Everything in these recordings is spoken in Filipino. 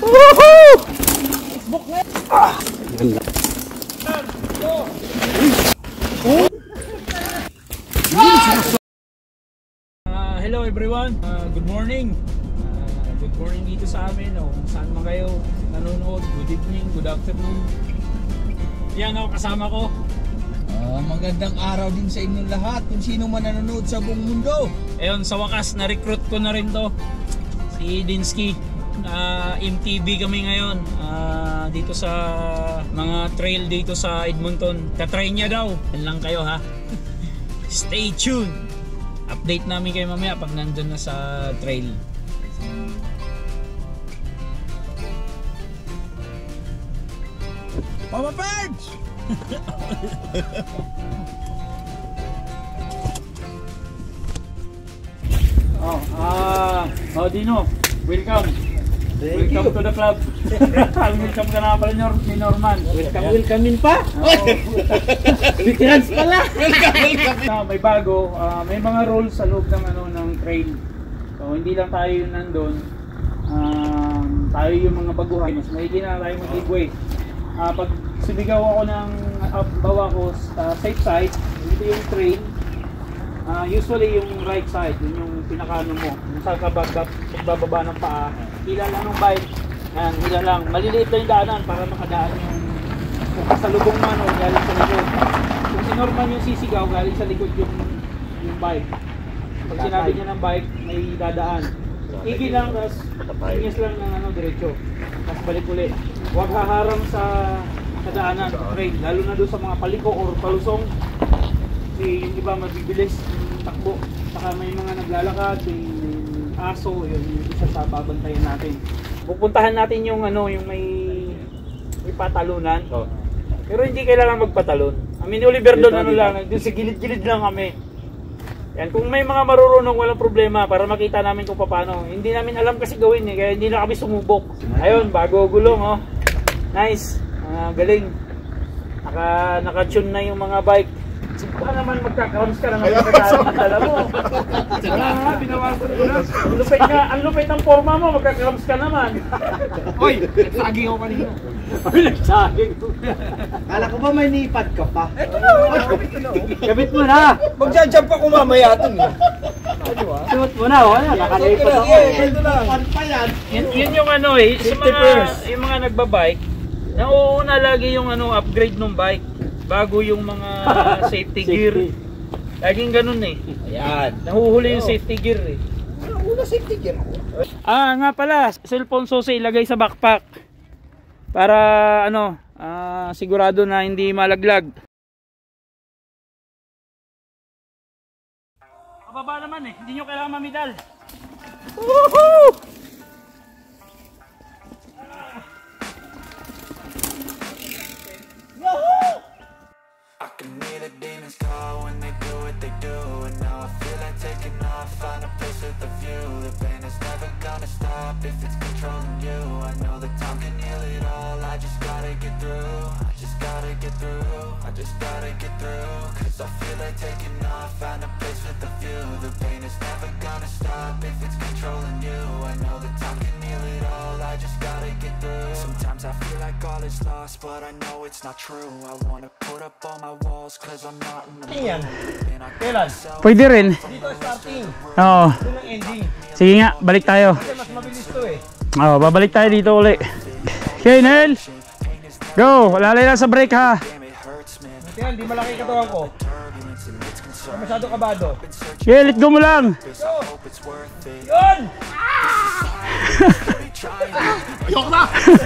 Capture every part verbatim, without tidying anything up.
Woohoo! Facebook na. Ah, ganda. Uh, hello everyone, uh, good morning. Uh, good morning dito sa amin o kung saan man kayo nanonood. Good evening, good afternoon. Yan ako, kasama ko. Uh, magandang araw din sa inyong lahat kung sino man nanonood sa buong mundo. Ayun, sa wakas na-recruit ko na rin to, si Dinsky. uh, M T V kami ngayon uh, dito sa mga trail dito sa Edmonton. Tatry niya daw. Yan lang kayo ha. Stay tuned. Update namin kayo mamaya pag nandun na sa trail. Papa Perch! Oh, ah, uh, oh Dino, welcome. Thank welcome you. to the club. Welcome ka na pala ni Norman. Welcome, welcome in pa. Oh. Veterans pala. Welcome, welcome. Uh, may bago, uh, may mga rules sa loob ng ano ng trail. So hindi lang tayo yung nandun. Um, tayo yung mga baguhan. Mas maigi na tayo mag-giveaway. Uh, pag sumigaw ako ng uh, bawa ko sa safe side, dito yung trail. Uh, usually yung right side, yun yung pinakano mo. Kung saan ka pagbababa ng paa, hila lang ng bike. Yan, hila lang. Maliliit lang yung daanan para makadaan yung kung kasalubong man o galing sa likod. Kung si Norman yung sisigaw, galing sa likod yung, yung bike. Pag sinabi niya ng bike, may dadaan. Igi lang, tapos inyas lang ng ano, diretso. Tapos balik ulit. Huwag haharang sa, sa daanan, trail. Lalo na doon sa mga paliko or palusong. Kasi yung iba mabibilis yung takbo. Saka may mga naglalakad, may, may aso, yun yung isa sa babantayan natin. Pupuntahan natin yung ano, yung may may patalunan. Oh. Pero hindi kailangan magpatalon. Amin Oliver doon ano lang, doon sa gilid-gilid lang kami. Yan, kung may mga marurunong walang problema para makita namin kung paano. Hindi namin alam kasi gawin eh, kaya hindi na kami sumubok. Ayun, bago gulong oh. Nice. Uh, galing. Naka naka-tune na yung mga bike. Baka naman magkaka-rounds ka naman magkakaroon dala mo. Wala nga, binawasan ko na. Ang lupit nga, ang lupit ng forma mo, magkaka-rounds ka naman. Hoy, nagsaging ako kanina. Hoy, nagsaging. Kala ko ba may nipad ka pa? Ito na, kabit ko na. Kabit mo na. Magja-jump ako mamaya dun eh. Suot mo na, oh. Nakalipad ako. Ito lang. Pan pa yan. Yun, yun yung ano eh, sa mga, yung mga nagbabike, nauuna lagi yung ano, upgrade ng bike. Bago yung mga safety gear. Laging ganun eh. Ayan. Nahuhuli yung safety gear eh. Una safety gear ako. Ah, nga pala, cellphone sauce ilagay sa backpack. Para ano, ah, sigurado na hindi malaglag. Pababa naman eh, hindi nyo kailangan mamidal. Woohoo! I can hear the demons call when they do what they do. And now I feel like taking off, find a place with a view. The pain is never gonna stop if it's controlling you. I know that time can heal it all, I just gotta get through. I just gotta get through, I just gotta get through. Cause I feel like taking off, find a place with a view. The pain is never gonna stop if it's controlling you. I know that time can heal it all, I just gotta get through. Sometimes I feel like all is lost, but I know it's not true. I wanna put up all my walls cause I'm not in the mood. Kailan? Pwede rin. Dito starting. Oo. Ito ng ending. Sige nga, balik tayo. Kasi mas mabilis to eh. Oo, babalik tayo dito uli. Okay, Nel. Go, lalay lang sa break ha. Tingnan, di malaki katawan ko. Masyado kabado. Okay, let go mo lang. Yun! Ayok na!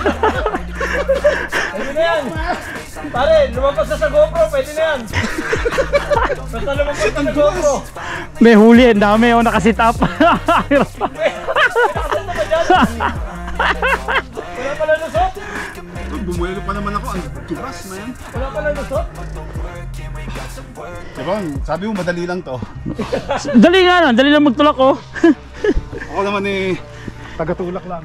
Pwede na yan! Pare, lumabas na sa GoPro, pwede na yan! Basta lumabas na sa GoPro! May huli, ang dami ako nakasit up. Wala pala lusot? Bumuelo pa naman ako, ang turas na yan. Wala pala lusot? Diba, sabi mo madali lang to. Dali nga na, dali lang magtulak oh. Ako naman eh, tagatulak lang.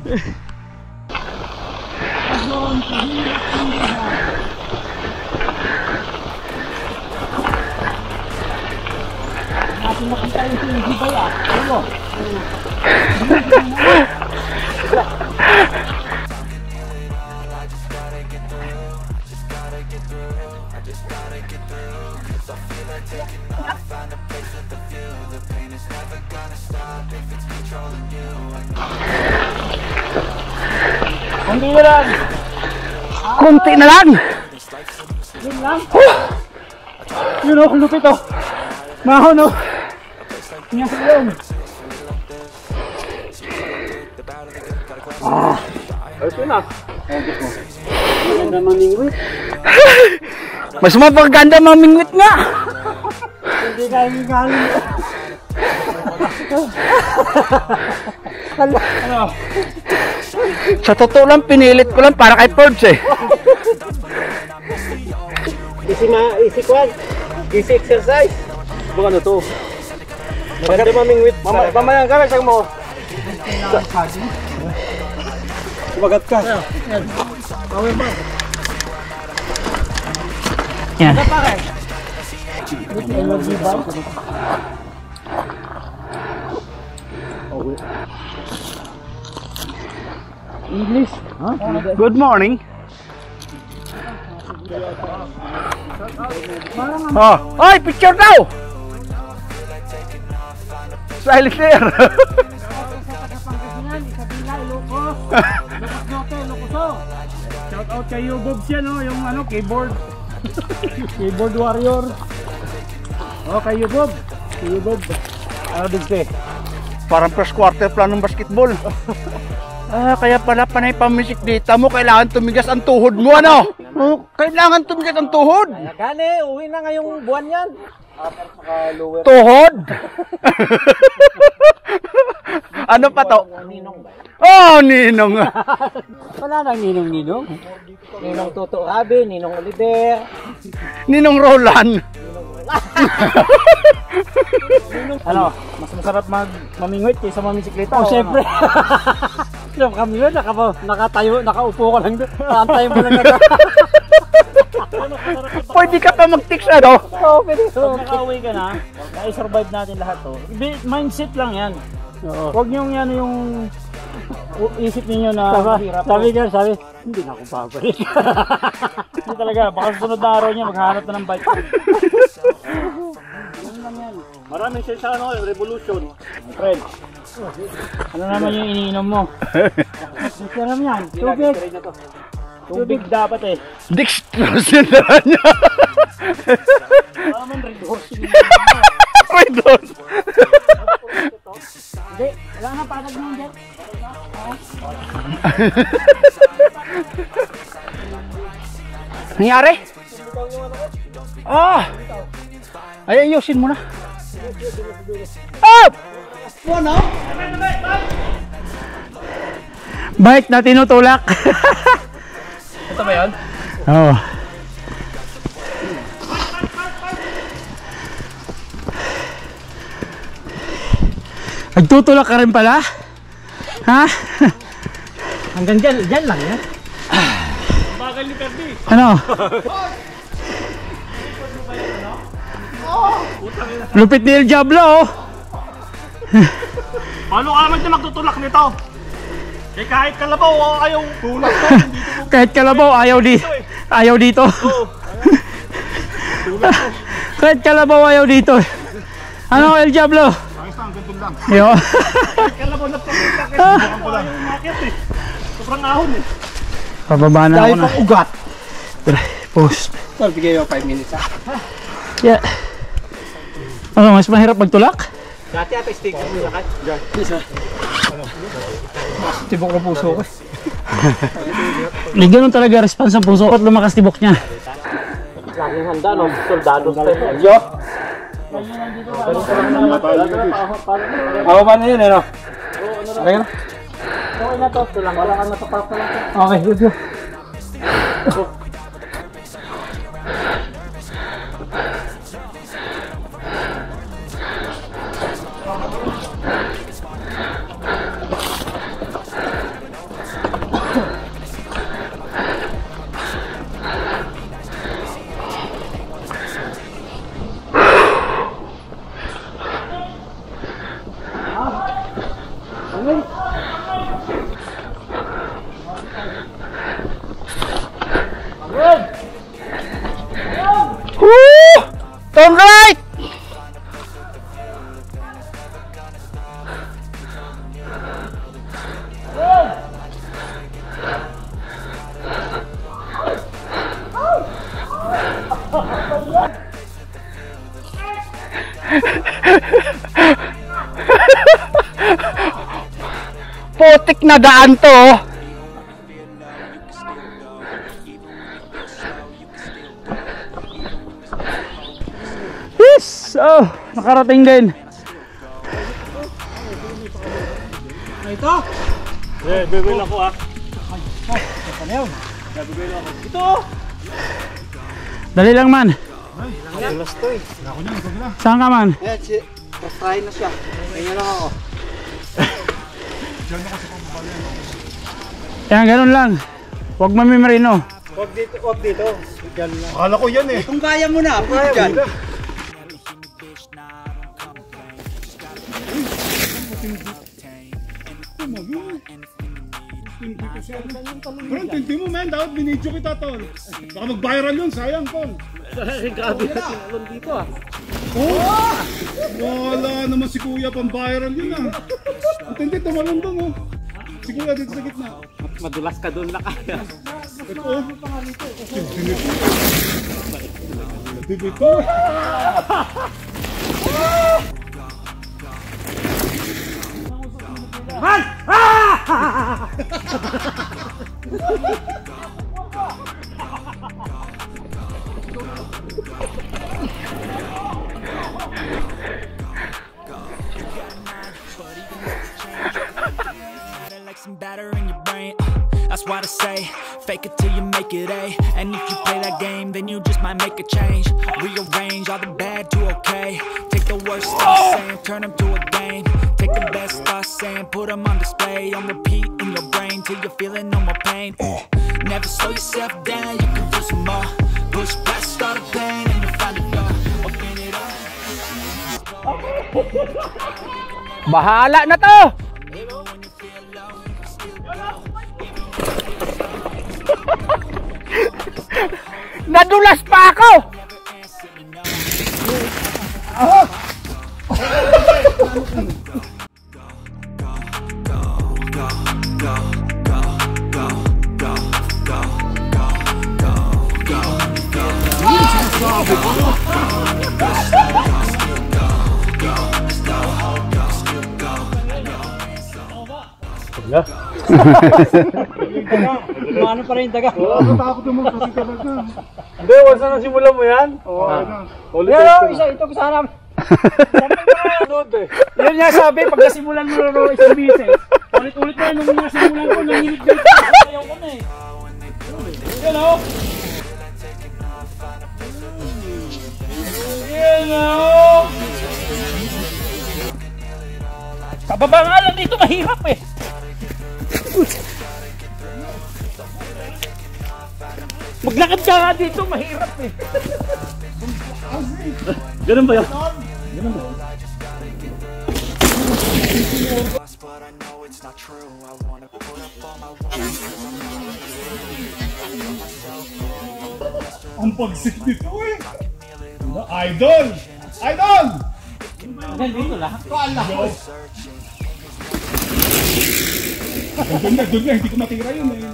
Natin makita yung hindi ba yan? Ano mo? Hindi na lang. Kunti na lang. Yun lang. Yun o, lupit o. Mahon o. Nga sa yun. Ah. Ito na. Maganda mamingwit. Mas mapaganda mamingwit nga. Hindi ka yung galing. Ano? Sa totoo lang, pinilit ko lang para kay Forbes eh. Easy ma, easy kwan. Easy exercise. Bukan na to. Maganda mamingwit. Mamaya ka, sag mo. Sumagat ka. Yan. Power ba? Yan. Energy ba? English? Huh? Good morning. Oh, oy, picture daw. Silent there. Shout out kay Bob siya no, yung ano, keyboard. Keyboard warrior. Oh, kay Bob. Kay Bob. Ano din siya? Parang first quarter plan ng basketball. Ah, kaya pala panay pamisik dito mo, kailangan tumigas ang tuhod mo, ano? Oh, kailangan tumigas ang tuhod. Gani, uwi na ngayong buwan yan. Tuhod? Ano pa to? Oh, ninong. Wala nang ninong-ninong. Ninong Toto Rabi, Ninong Oliver. Ninong Roland. Ano, mas masarap mag mamingwit kaysa mamisikleta. Oh, syempre. Ano kami yun, naka, nakatayo, nakaupo ka lang doon. Antay mo lang na. Pwede ka pa mag-text, ano? Oo, pwede. Pag nakauwi ka na, na-survive natin lahat to. Mindset lang yan. Huwag niyong yan yung isip ninyo na mahirap. Sabi ka, sabi, hindi na ako babalik. Hindi talaga, baka susunod na araw niya, maghanap na ng bike. Maraming siya sa ano, revolution. Friend, ano naman yung iniinom mo? Maram yan, tubig. Tubig dapat eh. Dextrose yun na niya. Maraming red horse yung Red horse. Hindi, wala na patag mo dyan. Nangyari? Ah! Ay, ayusin mo na. Up! Ano? Bike na tinutulak. Ito ba yan? Oo. Nagtutulak ka rin pala? Ha? Hanggang dyan, dyan lang yan. Bagal ni Perdi. Ano? Lupit ni El Diablo, oh. Paano ka naman siya magtutulak nito? Eh kahit kalabaw, ayaw tulak ko. Kahit kalabaw, ayaw di ayaw dito. Kahit kalabaw, ayaw dito. Ano, El Diablo? Ayos lang, ganito lang. Yo. Kalabaw na pagkakit. Bukan ko lang. Ayaw umakit eh. Sobrang ahon eh. Pababa na ako na. ugat. Post. So, bigay mo five minutes ha. Yeah. Ano, mas mahirap magtulak? Dati ata stick mo lakad. Diyan. Tibok na puso ko. Hindi ganun talaga response ang puso at lumakas tibok niya. Laging handa no, soldado style. Yo. Ako pa na yun eh no? Okay na? Okay na to, tulang. Wala kang natapak na lang. Okay, good go. Woo! Turn right! na daan to. Oh. Yes! Oh, nakarating din. Ito? Eh, bibili ako ah. Ano yun? Bibili ako. Ito! Dali lang man. Alas to eh. Saan ka man? Eh, si... Pastrahin na siya. Ganyan lang ako. Yan, ganun lang. Huwag mamimarino. Huwag dito, huwag dito. Diyan lang. Akala ko yan eh. Kung kaya mo na, kaya dyan. Pero tindi mo men, dapat binidyo kita tol. Baka mag-viral yun, sayang tol. Grabe na tinulong dito ah. Oh! Wala naman si kuya pang viral yun ah. Ang tindi, tumalon doon oh. Si kuya dito sa gitna. Madulas ka doon na kaya. Ito oh. Dito ito. Man! Like some batter in your brain. That's why I say, fake it till you make it A. And if you play that game, then you just might make a change. Rearrange all the bad to okay. Take the worst thoughts saying, turn them to a game. Take the best thoughts saying, put them on display. On repeat in your brain till you're feeling no more pain. Never slow yourself down, you can do some more. Push past all the pain and you'll find a door. Open it up. Bahala na to. Nadulas pa ako. Mano pa rin daga. Takot naman kasi talaga. Hindi, once na nasimulan mo yan. Oo, ano. Pero isa ito kasama. Yan nga sabi, pag nasimulan mo na isang bisis, ulit-ulit na nung nasimulan ko, nanginig dito. Ayaw ko na eh. Yan o. Yan o. Sa baba nga lang dito, mahirap eh. Maglakad ka nga dito, mahirap eh. Ganun ba yun? But I know it's not true. I wanna put up all my walls. Ang pagsik dito eh. Idol! Idol! Hanggang dito lang. Doon na, doon na, hindi ko matira yun eh.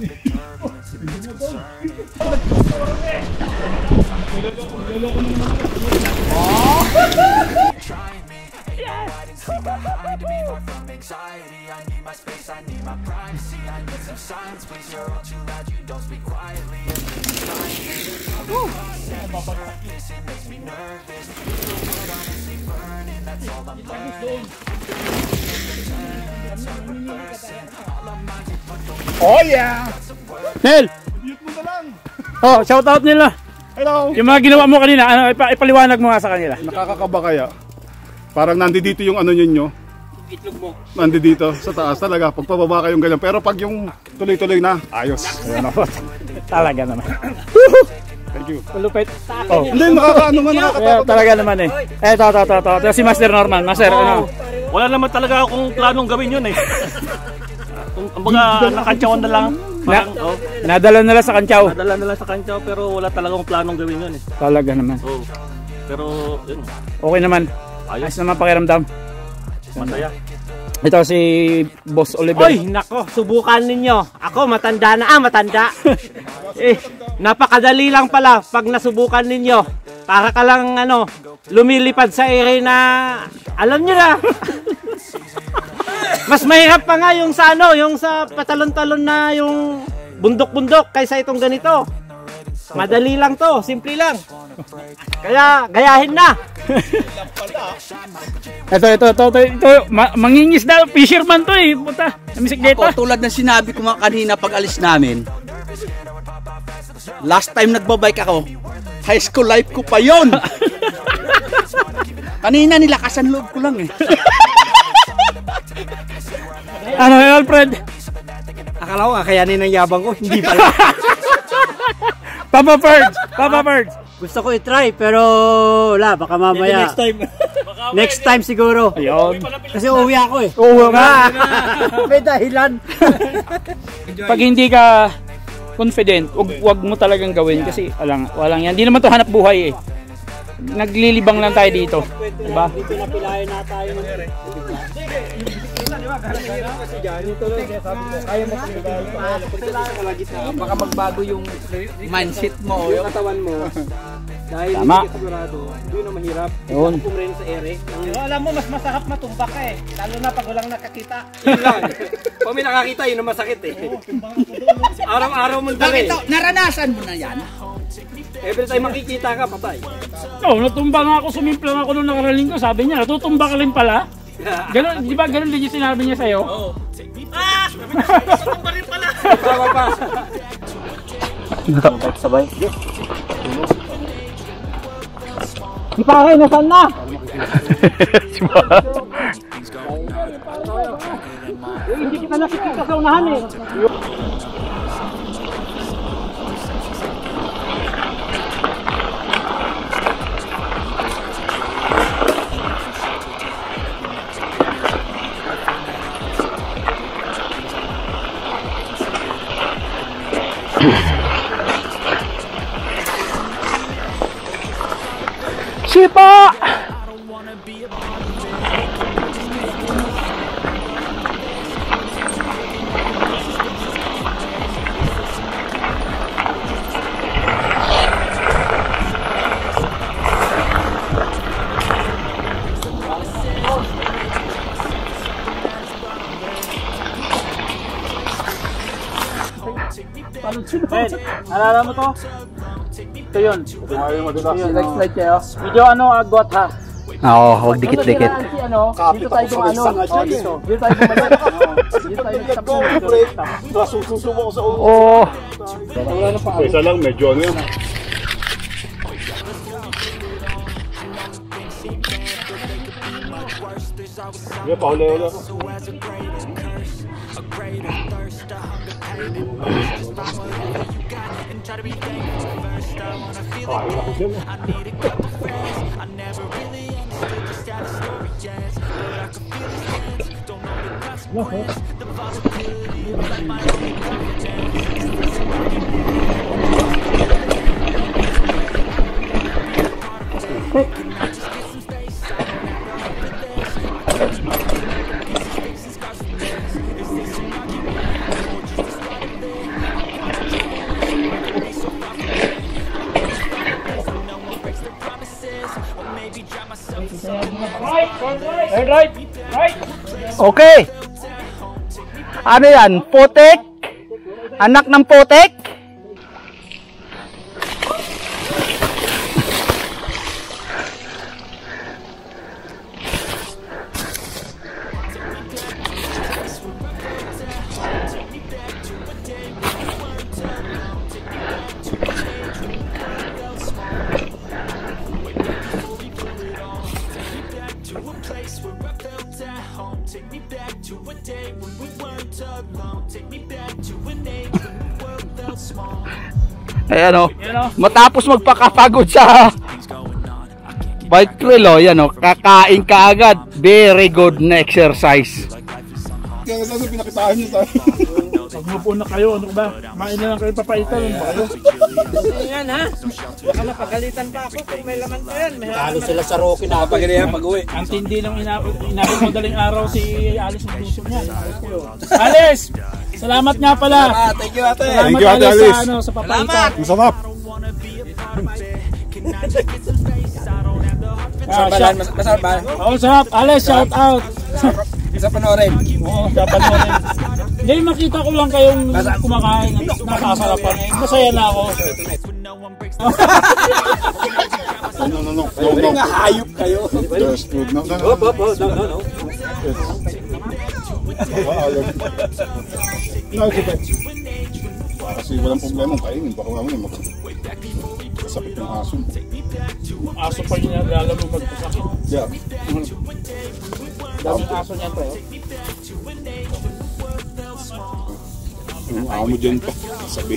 Trying me, ain't no hide and seek behind me. Far from anxiety, I need my space, I need my privacy. I need some silence, please. You're all too loud, you don't speak quietly. It makes me nervous. The world honestly burning, that's all I'm learning. Oh yeah. Nel! Mute mo na lang. Oh, shoutout nila. Hello. Yung mga ginawa mo kanina, ano, ipa ipaliwanag mo nga sa kanila. Nakakakaba kaya? Parang nandito yung ano ninyo. Itlog mo. Nandito sa taas talaga. Pag pababa kayong ganyan. Pero pag yung tuloy-tuloy na, ayos. Ayan ako. Talaga naman. Thank you. Malupit. Oh, hindi, nakakaano man, Yeah, nakakatakot. talaga naman eh. Eh, to, to, to, to. Ito si Master Norman. Master, ano? Wala naman talaga akong planong gawin yun eh. Kung kumbaga nakantsawan na lang. Parang, oh, Nadala nila sa kantsaw. nadala na lang sa kantsaw pero wala talaga akong planong gawin yun eh. Talaga naman. Oh. Pero, yun, Okay naman. ayos, Ayos naman pakiramdam. masaya. Ito si Boss Oliver. Oy, nako, subukan ninyo. Ako, matanda na. Ah, matanda. eh, napakadali lang pala pag nasubukan ninyo. Para ka lang, ano, lumilipad sa ere na, alam nyo na. Mas mahirap pa nga yung sa ano, yung sa patalon-talon na yung bundok-bundok kaysa itong ganito. Madali lang to, simple lang. Kaya gayahin na. Ito, ito, ito, ito, ito ma mangingis na, fisherman to eh. Puta, na bisikleta. Ako, tulad ng sinabi ko nga kanina pag alis namin, last time nagbabike ako, high school life ko pa yon. Kanina nilakasan loob ko lang eh. Ano, Alfred? Akala ko kakayanin ng yabang ko, hindi pala. Papa Bird, Papa Bird. Gusto ko i-try pero wala, baka mamaya. Next time. Next time siguro. Ayun. Kasi uuwi ako eh. Oo nga. May dahilan. Pag hindi ka confident, wag, wag mo talagang gawin kasi walang, walang yan. Hindi naman to hanap buhay eh. Naglilibang lang tayo dito. Diba? Dito na pilayan na tayo ng ere. Baka magbago yung mindset mo, Yung katawan mo. Dahil Tama. hindi ka sigurado, hindi na mahirap. Yun. Kumreno sa ere. Pero alam mo, mas masarap matumbak ka eh. Lalo na pag walang nakakita. Pag may nakakita, yun ang masakit eh. Araw-araw mo dali. Bakit naranasan mo na yan? Every time makikita ka, patay. Oh, natumba nga ako, sumimpla nga ako nung nakaraling ko. Sabi niya, natutumba ka rin pala. Ganun, di ba ganun din yung sinabi niya sa'yo? Oo. Ah! Natutumba rin pala! Tama pa. Sabay. Di pa kayo, nasaan na? Hindi kita nakikita sa unahan eh. Sipa! Ben, alala mo to? Ito yun. Next slide kayo. Video ano, agwat ha? Oo, huwag dikit-dikit. Si ano, dito tayo kung ano. Oh, dito. Dito tayo bumalik. Dito tayo nagtapos. Nasusubo ko sa ulo. Oo. Isa lang, medyo ano yun. Yeah, pauli-uli ako. Right, right, right, right. Okay. Ano yan? Putik? Anak ng putik? Eh ano, matapos magpakapagod sa bike trail, oh, yan oh, kakain ka agad. Very good na exercise. Kaya nga sa pinakitaan niyo tayo. Magmupo na kayo, ano ba? Main na lang kayo papaitan, ano ba kayo? Yan ha? Baka mapagalitan pa ako kung may laman pa yan. Talo sila sa Rocky na pag ganyan pag-uwi. Ang tindi ng inabot, inabot madaling araw si Alice ng gusto niya. Alice! Salamat nga pala! Ah, thank you ate. Salamat Thank you, Ate Alice, Alice. sa, ano, sa papaitan. Masarap. Ah, Masarap ba? shout- Masarap ba? Oh, sarap. Alice, shout out! Sa panoorin. Oo, dapat mo rin. Hindi, makita ko lang kayong kumakain at nakasarapan. Eh, masaya na ako. No, no, no. No, no. Nga hayop kayo. There's food. No, no, no. Hop, hop, hop. No, no, no. No, it's okay. Kasi walang problema ang kainin. Baka wala mo masakit yung aso. Aso pa rin yung lalo mo magpasakit. Yeah. Daming aso niyan to. Yung amo dyan pa. Sabi.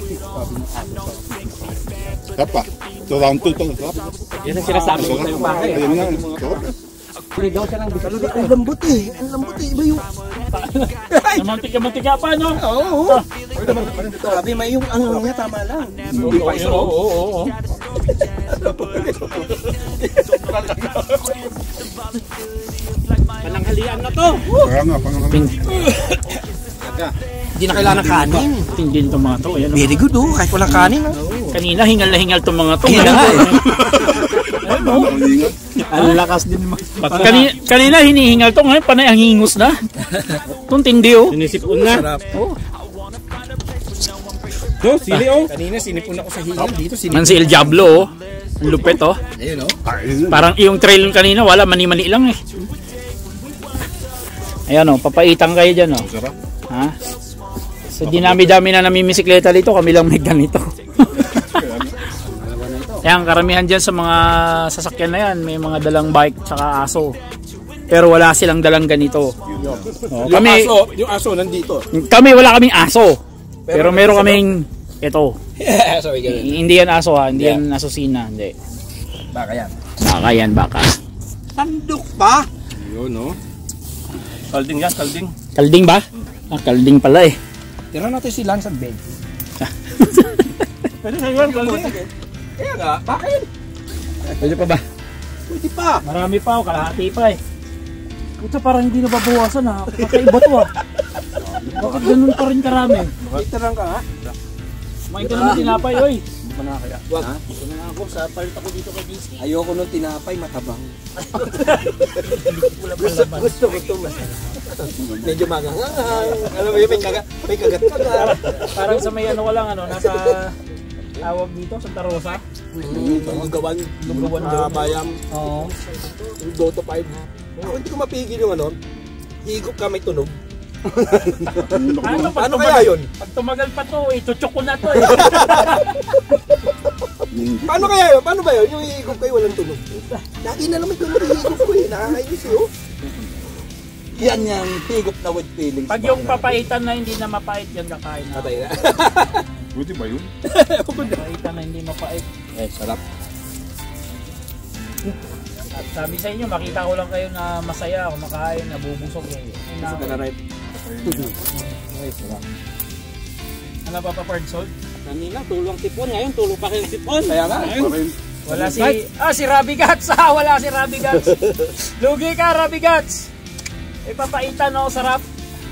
Sarap pa. Ito round two to. Sarap. Yan ang sinasabi ko sa'yo bakit. Ayun nga. Sarap. Ligaw siya ng bisalo. Ang lambot eh. Ang lambot eh. Iba yung... Mantika-mantika pa, no? Oo. Sabi may yung ano niya tama lang. Hindi pa iso. Oo, oo, oo. Pananghalian na to. Kaya nga. Pangalan. Hindi na kailangan ng kanin. Tingin itong mga to. Ayan, Very good oh. Kahit walang kanin oh. kanina, hingal na hingal itong mga to. Kaya nga eh. Ang lakas din mo. Kanina, kanina hinihingal to. Ngayon, panay ang hingus na. Itong tindi, oh. Sinisipon na. Oh. Do, sili oh. Kanina sinipon ako sa hilaw. Dito sinipon. Man si El Diablo, oh. Ang lupit, oh. Ayun oh. Parang yung trail kanina, wala, mani-mani lang, eh. Ayan, oh. Papaitan kayo dyan, oh. Sarap. Ha? So, dinami-dami na namimisikleta dito, kami lang may ganito. Yan, karamihan dyan sa mga sasakyan na yan, may mga dalang bike tsaka aso. Pero wala silang dalang ganito. Oh, Yung kami, aso, yung aso nandito. kami wala kaming aso. Pero meron kaming ito. Sorry, ganun. Hindi yan aso ha, hindi yan asusina, hindi. Baka yan. Baka yan, baka. Tandok pa. Yun, no? Kalding yan, kalding. Kalding ba? Ah, kalding pala eh. Tira natin si Lance ang bed. Pwede na yun, kalding. Kaya nga, bakit? Pwede pa ba? Pwede pa. Marami pa o, kalahati pa eh. Ito parang hindi nababawasan ha. Kakaiba to ha. Bakit ganun pa rin karami? Ito lang ka ha? Kumain ka naman tinapay, oy. Wag. Ito na ako, sa palit ako dito kay D C. Ayoko nung tinapay, matabang. Gusto, Gusto ko ito masarap. Medyo magangang. Alam mo yun, may kagat, may kagat-kagat. Parang sa may ano ko lang, ano, nasa tawag dito, Santa Rosa. Lugawan, lugawan doon. Bayam. Oo. Yung Dota five. Ako hindi ko mapigil yung ano. Higop ka may tunog. Ano, pag Paano tumagal- kaya yun? Pag tumagal pa to, eh, chuchok ko na to eh. Paano kaya yun? Paano ba yun? Yung higop kayo walang tunog. Lagi na lang may tunog yung higop ko eh. Nakakainis yun. Yan yung higop na with feelings. Pag yung papaitan na hindi na mapait, yan kakain na. Patay na. Buti ba yun? Papaitan na hindi mapait. Eh, sarap. At sabi sa inyo, makita ko lang kayo na masaya, kumakain, nabubusog eh. Gusto ka na right? Ay, sarap. Ano pa pa Pard Salt? Kanina, tulong tipon. Ngayon, tulong pa kayong tipon. Kaya nga. Pa rin. Wala si... Ah, si Rabbi Guts! Ah, wala si Rabbi Guts! Lugi ka, Rabbi Guts! Ipapaitan o, sarap.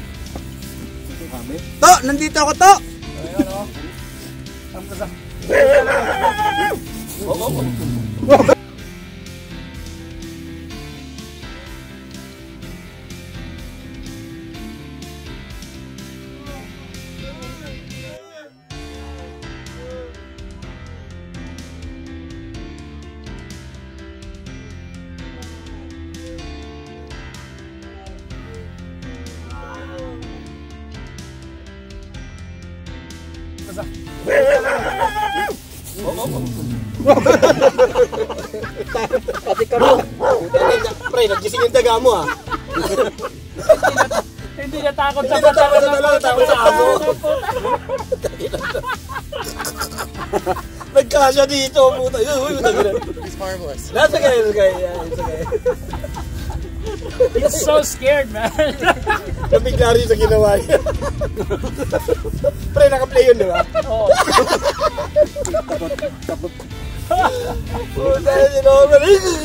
To! Nandito ako to! Ayun o. Sarap ka sa... Pati ka rin. Pre, nagising yung daga mo ah. Hindi natakot sa patawan ng puta. Takot sa amo. Nagkasya dito, puta. It's marvelous. That's okay, that's okay. Yeah, it's okay. He's so scared, man. Nabigla rin sa ginawa niya. Pre, naka-play yun, di ba? Oo. Puta, sinobra.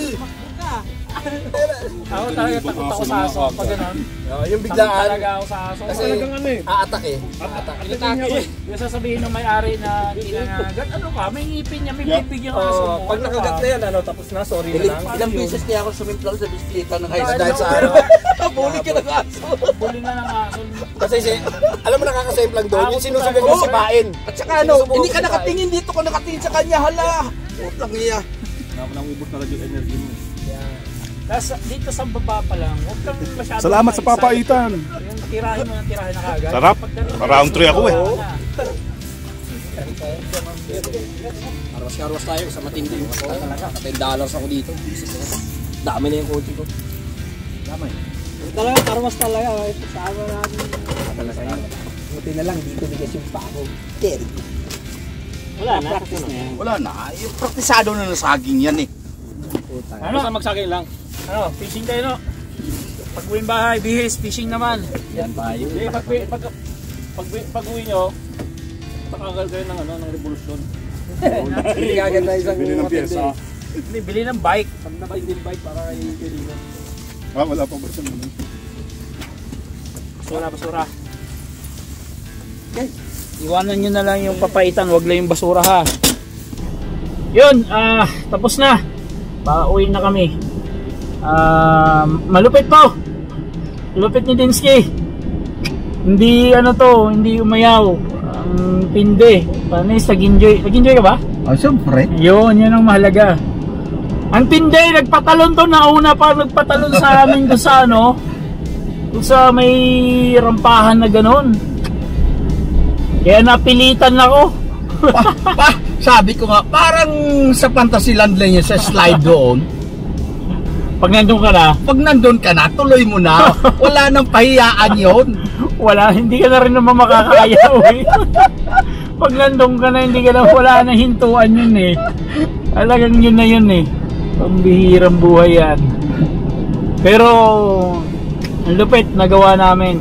Ako talaga takot ako sa aso. Pag ganun. Yung Takot biglaan. talaga ako sa aso. Kasi aatak eh. Aatak. Yung sasabihin ng may-ari na hindi na nagat, ano ka, may ngipin niya, may pipig yung aso mo. Pag nakagat na yan, ano, tapos na, sorry na lang. Ilang beses kaya ako sumimplang sa bisikleta ng high Dahil sa school. ano. Nabuli ka ng aso. Buli na ng aso. Kasi si, alam mo nakakasayang lang doon, yung sinusunod yung sipain. At saka ano, hindi ka nakatingin dito ko nakatingin sa kanya, hala. Putang iya. Nakakubos na rin yung energy mo. Tapos dito sa baba pa lang, huwag kang masyado. Salamat sa papaitan. Yung tirahin mo ng tirahin na kagad. Sarap. Round three ako eh. Karwas-karwas tayo sa matindi. ten dollars ako dito. Dami na yung kotse ko. Dami. Talaga, karwas talaga. Sama namin. Talaga yan. Buti na lang, dito bigas yung pako. Terry. Wala na. Practice na yan. Wala na. Yung praktisado na na saging yan eh. Ano? Basta magsaging lang. Ano? Fishing tayo, no? Pag uwing bahay, bihis, fishing naman. Yan tayo. Hindi, pag, pag, pag, pag uwi nyo, pakagal kayo ng, ano, ng revolusyon. Hindi kagad na isang Bili ng pyesa. Hindi, bili ng bike. Pag nabalik din bike para kay Kirino. Ah, wala pa ba siya naman? Basura, basura. Iwanan nyo na lang yung papaitan, wag lang yung basura ha. Yun, ah, tapos na. Pauwi na kami. Ah, malupit to. Malupit ni Dinsky. Hindi ano to, hindi umayaw. Ang tindi. Panis, nag-enjoy. Nag-enjoy ka ba? Oh, siyempre. Yun, yun ang mahalaga. Ang tindi, nagpatalon to. Nauna pa nagpatalon sa amin doon sa ano, doon sa may rampahan na ganun. Kaya napilitan ako. pa, pa, sabi ko nga, parang sa Fantasyland lang yun sa slide doon. Pag nandun ka na, Pag nandun ka na, tuloy mo na. Wala nang pahiyaan yun. wala, hindi ka na rin naman makakaya. Eh. Pag nandun ka na, hindi ka na, wala na hintuan yun eh. Talagang yun na yun eh. Pambihirang buhay yan. Pero, ang lupit, nagawa namin.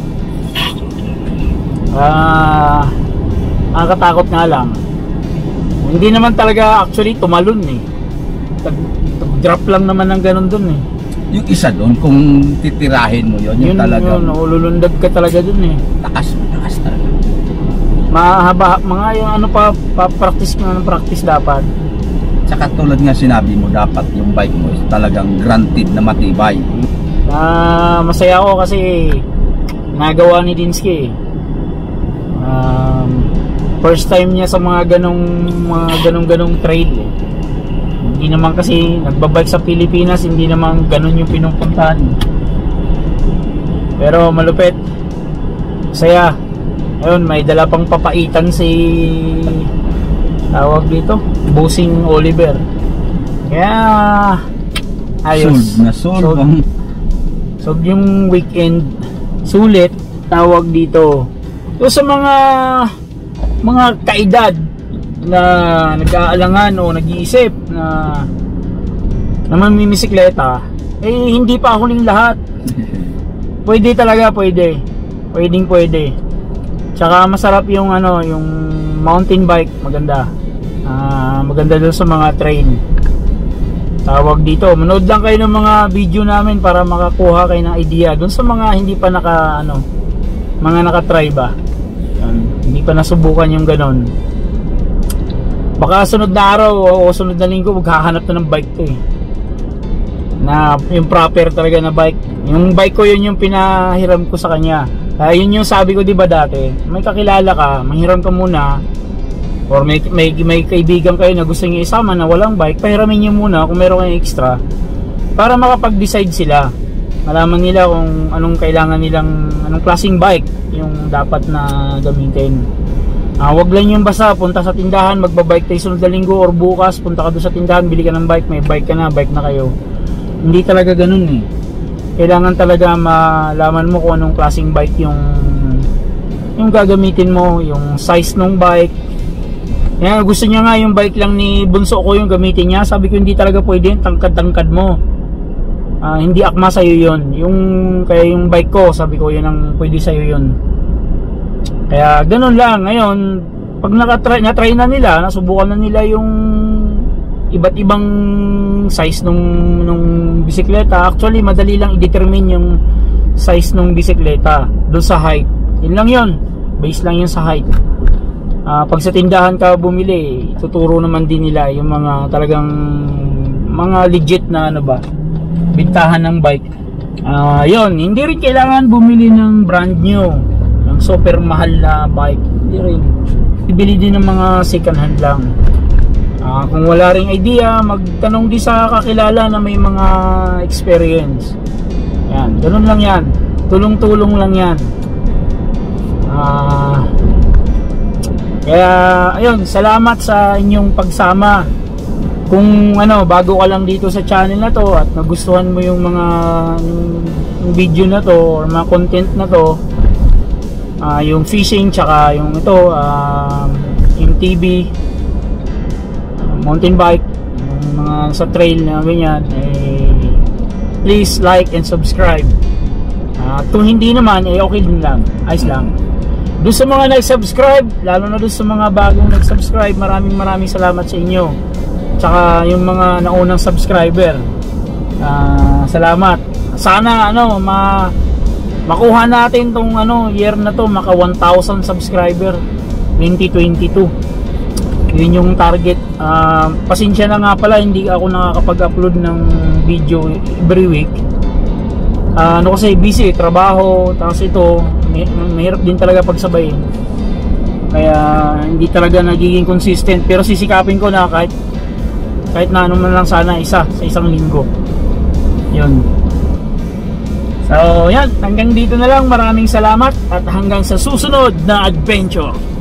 Ah, ang katakot nga lang. Hindi naman talaga actually tumalon eh. Drop lang naman ng ganun dun eh. Yung isa doon, kung titirahin mo yun, yung Yun, talagang yun, ululundag ka talaga dun eh. takas, takas talaga. Mahaba, mga yung ano pa, pa-practice nga ng practice dapat. Tsaka tulad nga sinabi mo, dapat yung bike mo is talagang granted na matibay. Ah, masaya ako kasi nagawa ni Dinsky. Um, first time niya sa mga ganong mga ganong ganong trail. Eh. Hindi naman kasi nagbabike sa Pilipinas, hindi naman ganon yung pinupuntahan. Pero malupit. Masaya. Ayun, may dala pang papaitan si tawag dito, Bossing Oliver. Kaya ayos. Sold na sold. Sold. So yung weekend sulit tawag dito. So sa mga mga kaedad na nag-aalangan o nag-iisip na na mamimisikleta, eh hindi pa huling lahat. Pwede talaga, pwede. Pwedeng pwede. Tsaka masarap yung ano, yung mountain bike, maganda. Ah, maganda doon sa mga trail. Tawag dito, manood lang kayo ng mga video namin para makakuha kayo ng idea doon sa mga hindi pa naka ano, mga naka-try ba. Yan, hindi pa nasubukan yung ganon. Baka sunod na araw o sunod na linggo maghahanap na ng bike to eh. Na yung proper talaga na bike. Yung bike ko yun yung pinahiram ko sa kanya. Kaya yun yung sabi ko, di ba dati, may kakilala ka, manghiram ka muna, or may, may, may kaibigan kayo na gusto nyo isama na walang bike, pahiramin nyo muna kung meron kayong extra para makapag-decide sila, malaman nila kung anong kailangan nilang, anong klaseng bike yung dapat na gamitin. Ah, wag lang yung basta punta sa tindahan, magbabike tayo sunod na linggo or bukas punta ka doon sa tindahan, bili ka ng bike, may bike ka na, bike na kayo. Hindi talaga ganun eh. Kailangan talaga malaman mo kung anong klaseng bike yung yung gagamitin mo, yung size ng bike. Kaya gusto niya nga yung bike lang ni bunso ko yung gamitin niya. Sabi ko hindi talaga pwede, tangkad-tangkad mo. Uh, hindi akma sa'yo yun. Yung, kaya yung bike ko, sabi ko yun ang pwede sa'yo yun. Kaya ganun lang. Ngayon, pag nakatry, natry na nila, nasubukan na nila yung iba't ibang size nung, nung bisikleta. Actually, madali lang i-determine yung size nung bisikleta doon sa height. Yun lang yun. Base lang yun sa height. Uh, pag sa tindahan ka bumili, tuturo naman din nila yung mga talagang mga legit na ano ba, bintahan ng bike. Ah, yon, hindi rin kailangan bumili ng brand new, ng super mahal na bike. Hindi rin. Ibili din ng mga second hand lang. Ah, kung wala ring idea, magtanong din sa kakilala na may mga experience. Yan, ganun lang yan. Tulong-tulong lang yan. Ah, kaya ayun, salamat sa inyong pagsama. Kung ano, bago ka lang dito sa channel na to at nagustuhan mo yung mga yung, yung video na to or mga content na to, uh, yung fishing tsaka yung ito, uh, yung T V, uh, mountain bike, yung mga sa trail na ganyan, eh, please like and subscribe. Uh, kung hindi naman, eh okay din lang, ayos lang. Doon sa mga nag-subscribe, lalo na doon sa mga bagong nag-subscribe, maraming maraming salamat sa inyo. Tsaka yung mga naunang subscriber, uh, salamat. Sana ano ma makuha natin tong ano year na to, maka one thousand subscriber twenty twenty-two. Yun yung target. Uh, pasensya na nga pala, hindi ako nakakapag-upload ng video every week. Uh, ano kasi busy, trabaho, tapos ito may, mahirap din talaga pagsabayin. Kaya hindi talaga nagiging consistent, pero sisikapin ko na kahit kahit na ano man lang sana, isa sa isang linggo. Yun. So yan, hanggang dito na lang. Maraming salamat at hanggang sa susunod na adventure.